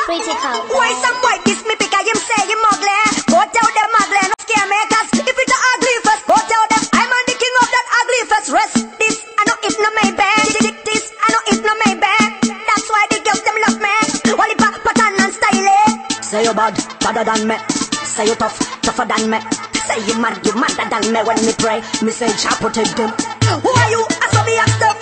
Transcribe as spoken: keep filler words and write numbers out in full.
Critical. Why some white this me because him say him ugly? Go tell them ugly, no scare makers. If it's a ugly face, go tell them I'm on the king of that ugly face. Rest this, I know it no may bear. Dick this, I know it no may bear. That's why the girls them love me. Wally back pattern and style. Say you bad, badder than me. Say you tough, tougher than me. Say you mad, you madder than me. When me pray, me say Jah protect them. Who are you? I saw me ask them.